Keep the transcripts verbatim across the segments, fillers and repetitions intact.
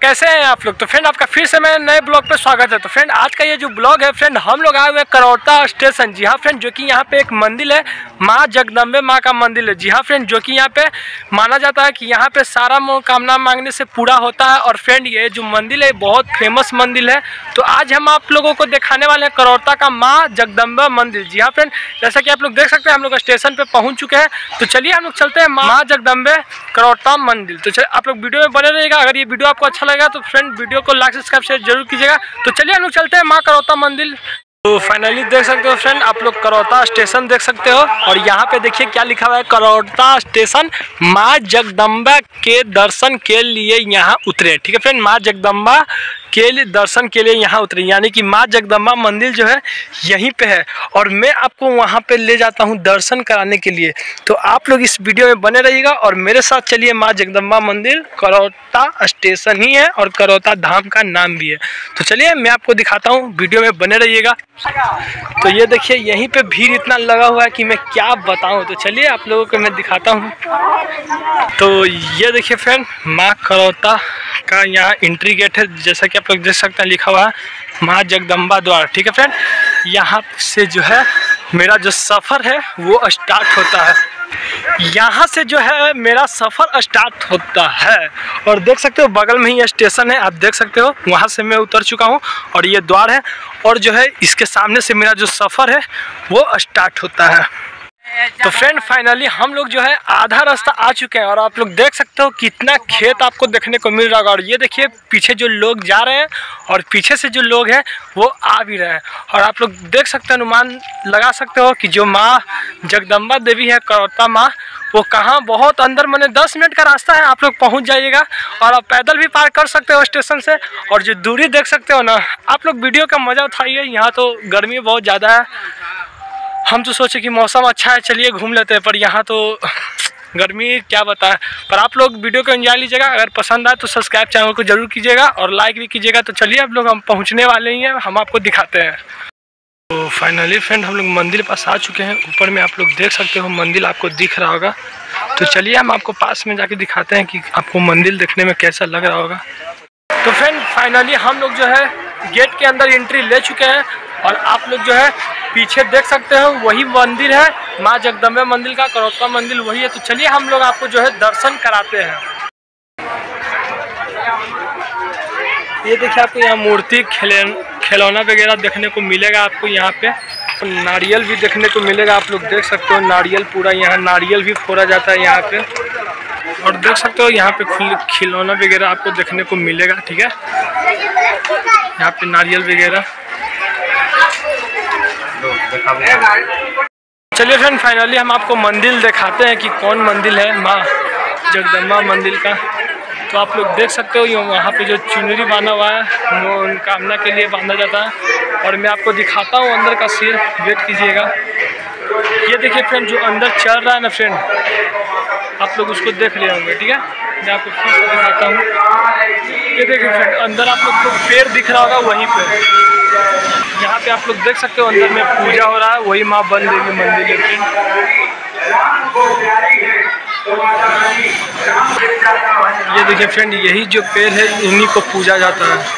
कैसे हैं आप लोग। तो फ्रेंड आपका फिर से मैं नए ब्लॉग पे स्वागत है। तो फ्रेंड आज का ये जो ब्लॉग है फ्रेंड हम लोग आए हुए हैं करौता स्टेशन। जी हाँ फ्रेंड, जो कि यहाँ पे एक मंदिर है, माँ जगदम्बे माँ का मंदिर है। जी हाँ फ्रेंड, जो कि यहाँ पे माना जाता है कि यहाँ पे सारा मनोकामना मांगने से पूरा होता है। और फ्रेंड ये जो मंदिर है बहुत फेमस मंदिर है। तो आज हम आप लोगों को दिखाने वाले हैं करौता का माँ जगदम्बा मंदिर। जी हाँ फ्रेंड, जैसा कि आप लोग देख सकते हैं हम लोग स्टेशन पे पहुँच चुके हैं। तो चलिए हम लोग चलते हैं माँ जगदम्बे करौता मंदिर। तो चलिए आप लोग वीडियो में बने रहिएगा। अगर ये वीडियो आपको अच्छा लगेगा तो फ्रेंड वीडियो को लाइक सब्सक्राइब शेयर जरूर कीजिएगा। तो चलिए हम लोग चलते हैं माँ करौता मंदिर। तो फाइनली देख सकते हो फ्रेंड, आप लोग करौता स्टेशन देख सकते हो। और यहाँ पे देखिए क्या लिखा हुआ है, करौता स्टेशन माँ जगदम्बा के दर्शन के लिए यहाँ उतरे। ठीक है फ्रेंड, माँ जगदम्बा के लिए दर्शन के लिए यहाँ उतरे, यानी कि माँ जगदम्बा मंदिर जो है यहीं पे है। और मैं आपको वहाँ पे ले जाता हूँ दर्शन कराने के लिए। तो आप लोग इस वीडियो में बने रहिएगा और मेरे साथ चलिए। माँ जगदम्बा मंदिर करौता स्टेशन ही है और करौता धाम का नाम भी है। तो चलिए मैं आपको दिखाता हूँ, वीडियो में बने रहिएगा। तो ये देखिए यहीं पे भीड़ इतना लगा हुआ है कि मैं क्या बताऊँ। तो चलिए आप लोगों को मैं दिखाता हूँ। तो ये देखिए फ्रेंड, माँ करौता का यहाँ एंट्री गेट है। जैसा कि आप लोग देख सकते हैं लिखा हुआ है माँ जगदम्बा द्वार। ठीक है फ्रेंड, यहाँ से जो है मेरा जो सफ़र है वो स्टार्ट होता है। यहाँ से जो है मेरा सफ़र स्टार्ट होता है। और देख सकते हो बगल में ही स्टेशन है, आप देख सकते हो। वहाँ से मैं उतर चुका हूँ और ये द्वार है। और जो है इसके सामने से मेरा जो सफ़र है वो स्टार्ट होता है। तो फ्रेंड फाइनली हम लोग जो है आधा रास्ता आ चुके हैं। और आप लोग देख सकते हो कितना खेत आपको देखने को मिल रहा है। और ये देखिए पीछे जो लोग जा रहे हैं और पीछे से जो लोग हैं वो आ भी रहे हैं। और आप लोग देख सकते हैं, अनुमान लगा सकते हो कि जो माँ जगदम्बा देवी है करौता माँ, वो कहाँ बहुत अंदर, मैंने दस मिनट का रास्ता है, आप लोग पहुँच जाइएगा। और आप पैदल भी पार कर सकते हो स्टेशन से। और जो दूरी देख सकते हो ना, आप लोग वीडियो का मज़ा उठाइए। यहाँ तो गर्मी बहुत ज़्यादा है, हम तो सोचे कि मौसम अच्छा है चलिए घूम लेते हैं, पर यहाँ तो गर्मी क्या बताएं। पर आप लोग वीडियो को एंजॉय लीजिएगा। अगर पसंद आए तो सब्सक्राइब चैनल को जरूर कीजिएगा और लाइक भी कीजिएगा। तो चलिए आप लोग हम पहुँचने वाले ही हैं, हम आपको दिखाते हैं। तो फाइनली फ्रेंड हम लोग मंदिर पास आ चुके हैं। ऊपर में आप लोग देख सकते हो मंदिर आपको दिख रहा होगा। तो चलिए हम आपको पास में जाके दिखाते हैं कि आपको मंदिर देखने में कैसा लग रहा होगा। तो फ्रेंड फाइनली हम लोग जो है गेट के अंदर एंट्री ले चुके हैं। और आप लोग जो है पीछे देख सकते हो वही मंदिर है, माँ जगदम्बा मंदिर का करौता मंदिर वही है। तो चलिए हम लोग आपको जो है दर्शन कराते हैं। ये देखिए आपको यहाँ मूर्ति खेले खिलौना वगैरह देखने को मिलेगा। आपको यहाँ पे नारियल भी देखने को मिलेगा। आप लोग देख सकते हो नारियल, पूरा यहाँ नारियल भी फोड़ा जाता है यहाँ पे। और देख सकते हो यहाँ पे खिलौना वगैरह आपको देखने को मिलेगा। ठीक है, यहाँ पे नारियल वगैरह। चलिए फ्रेंड फाइनली हम आपको मंदिर दिखाते हैं कि कौन मंदिर है माँ जगदम्बा मंदिर का। तो आप लोग देख सकते हो ये वहाँ पे जो चुनरी बांधा हुआ है वो मनोकामना के लिए बांधा जाता है। और मैं आपको दिखाता हूँ अंदर का सीन, वेट कीजिएगा। ये देखिए फ्रेंड जो अंदर चल रहा है ना फ्रेंड, आप लोग उसको देख रहे होंगे। ठीक है, मैं आपको फिर से दिखाता हूँ। ये देखिए फ्रेंड अंदर आप लोग को पेड़ दिख रहा होगा, वहीं पे यहाँ पे आप लोग देख सकते हो अंदर में पूजा हो रहा है। वही माँ बन देवी मंदिर है फ्रेंड। ये देखिए फ्रेंड यही जो पेड़ है इन्हीं को पूजा जाता है।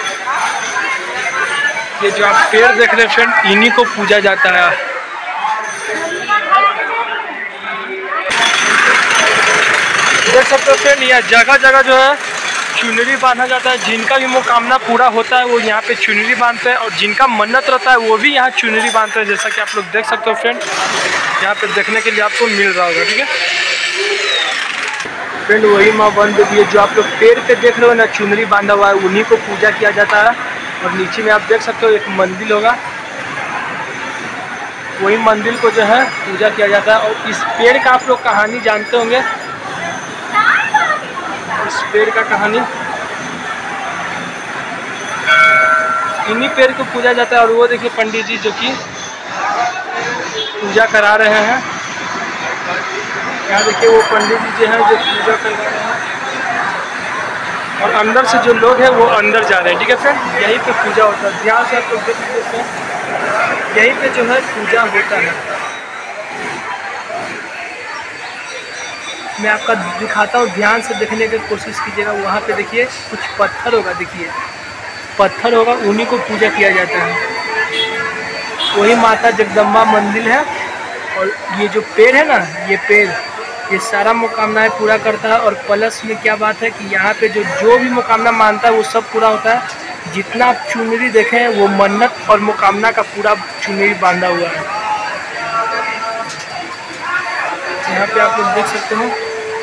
ये जो आप पेड़ देख रहे हैं फ्रेंड इन्हीं को पूजा जाता है। देख सकते हो फ्रेंड यह जगह जगह जो है चुनरी बांधा जाता है। जिनका भी मनोकामना पूरा होता है वो यहाँ पे चुनरी बांधते हैं। और जिनका मन्नत रहता है वो भी यहाँ चुनरी बांधते हैं। जैसा कि आप लोग देख सकते हो फ्रेंड, यहाँ पे देखने के लिए आपको मिल रहा होगा। ठीक है फ्रेंड, वही माँ बन देवी है जो आप लोग पेड़ पे देख रहे हो ना, चुनरी बांधा हुआ है, उन्हीं को पूजा किया जाता है। और नीचे में आप देख सकते हो एक मंदिर होगा, वही मंदिर को जो है पूजा किया जाता है। और इस पेड़ का आप लोग कहानी जानते होंगे, इस पेड़ का कहानी इन्हीं पेड़ को पूजा जाता है। और वो देखिए पंडित जी जो कि पूजा करा रहे हैं। यहाँ देखिए वो पंडित जी जो हैं जो पूजा कर रहे हैं। और अंदर से जो लोग हैं वो अंदर जा रहे हैं। ठीक है फ्रेंड, यहीं पे पूजा होता है। ध्यान से आप लोग देख सकते हैं, यहीं पे जो है पूजा होता है। मैं आपका दिखाता हूँ, ध्यान से देखने की कोशिश कीजिएगा। वहाँ पे देखिए कुछ पत्थर होगा, देखिए पत्थर होगा, उन्हीं को पूजा किया जाता है। वही माता जगदम्बा मंदिर है। और ये जो पेड़ है ना, ये पेड़ ये सारा मनोकामनाएं पूरा करता है। और प्लस में क्या बात है कि यहाँ पे जो जो भी मनोकामना मानता है वो सब पूरा होता है। जितना आप चुनरी देखें वो मन्नत और मनोकामना का पूरा चुनरी बांधा हुआ है। यहाँ पे आप लोग देख सकते हो।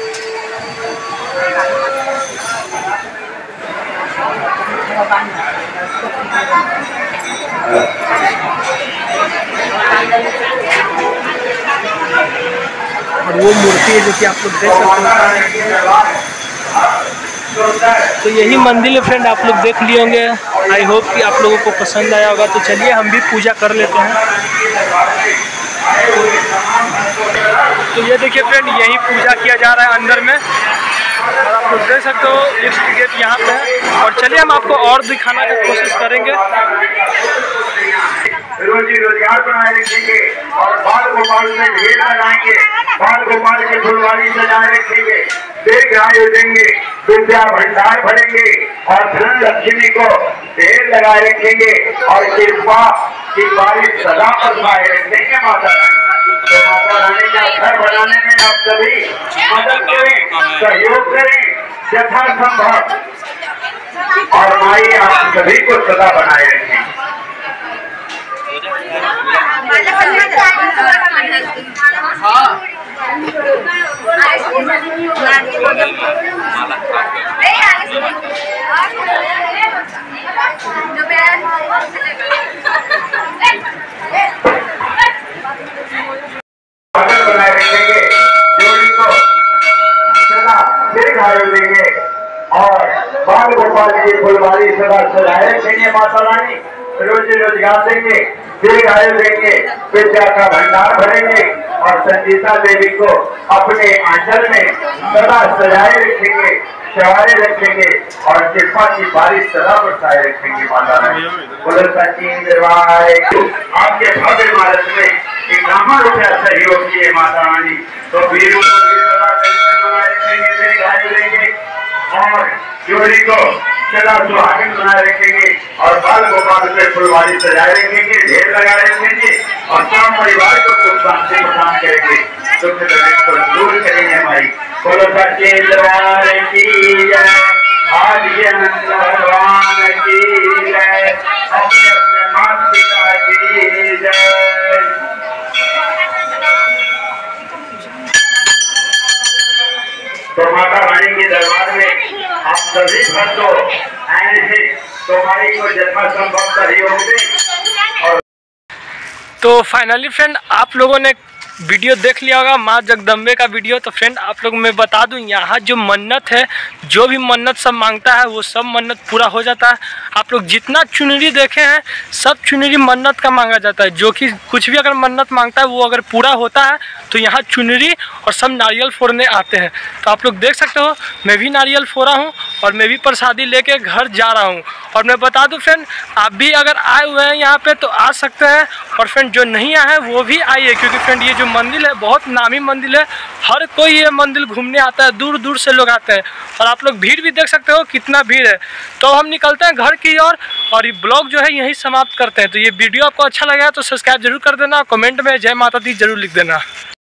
और वो मूर्ति है जो कि आप लोग देख सकते हो। तो यही मंदिर है फ्रेंड, आप लोग देख लिए होंगे। आई होप कि आप लोगों को पसंद आया होगा। तो चलिए हम भी पूजा कर लेते हैं। तो ये देखिए फ्रेंड, यही पूजा किया जा रहा है अंदर में। और आप लोग देख सकते हो लिफ्ट गेट यहाँ पे है। और चलिए हम आपको और दिखाने की कोशिश करेंगे। रोजी रोजगार बनाए रखेंगे और बाल गोपाल में ढेर लगाएंगे, बाल गोपाल की फुलवारी सजाए रखेंगे, दीर्घ आयु देंगे, विद्या भंडार भरेंगे और धन लक्ष्मी को ढेर लगाए रखेंगे और कृपा की बारिश सदा बरसाए रखेंगे माता रानी। तो माता रानी का घर बनाने में आप सभी मदद करें, सहयोग करें यथासंभव। और माई आप सभी को सदा बनाए रखें। बनाए रखेंगे, जोड़ी को सदा दीर्घ आयु देंगे और बाल गोपाल की फुलवारी सदा सजाए रखेंगे माता रानी। रोजी रोजगार देंगे, दीर्घ आयु देंगे, विद्या का भंडार भरेंगे और संगीता देवी को अपने आंचल में सदा सजाए रखेंगे, सवारे रखेंगे और कृपा की बारिश सदा बरसाए रखेंगे माता रानी। बोलो सच्ची दरबार। आपके भव्य भारत में एक ब्राह्मण रुपया सहयोग किए माता रानी। तो वीरों को भी सदा बनाए रखेंगे, दीर्घ आयु देंगे और जोड़ी को सदा सुहागिन बनाए रखेंगे और बाल गोपाल से फुलवारी सजाए रखेंगे, ढेर लगाए रखेंगे और सब परिवार को सुख शांति प्रदान करेंगे, दुख दर्द को दूर करेंगे माई। बोलो सच्चे दरबार की जय, आज के अनंत भगवान की जय, अपने अपने माता पिता की जय। तो माता रानी के दरबार में आप सभी भक्तों आए थे, तो माई को यथासंभव सहयोग दें। और तो फाइनली फ्रेंड आप लोगों ने वीडियो देख लिया होगा माँ जगदम्बे का वीडियो। तो फ्रेंड आप लोग मैं बता दूं, यहाँ जो मन्नत है, जो भी मन्नत सब मांगता है वो सब मन्नत पूरा हो जाता है। आप लोग जितना चुनरी देखे हैं सब चुनरी मन्नत का मांगा जाता है। जो कि कुछ भी अगर मन्नत मांगता है वो अगर पूरा होता है तो यहाँ चुनरी और सब नारियल फोड़ने आते हैं। तो आप लोग देख सकते हो मैं भी नारियल फोड़ा हूँ और मैं भी प्रसादी लेके घर जा रहा हूँ। और मैं बता दूं फ्रेंड, आप भी अगर आए हुए हैं यहाँ पे तो आ सकते हैं। और फ्रेंड जो नहीं आए हैं वो भी आइए, क्योंकि फ्रेंड ये जो मंदिर है बहुत नामी मंदिर है। हर कोई ये मंदिर घूमने आता है, दूर दूर से लोग आते हैं। और आप लोग भीड़ भी देख सकते हो कितना भीड़ है। तो हम निकलते हैं घर की ओर और ये ब्लॉग जो है यहीं समाप्त करते हैं। तो ये वीडियो आपको अच्छा लगा तो सब्सक्राइब जरूर कर देना, कमेंट में जय माता दी जरूर लिख देना।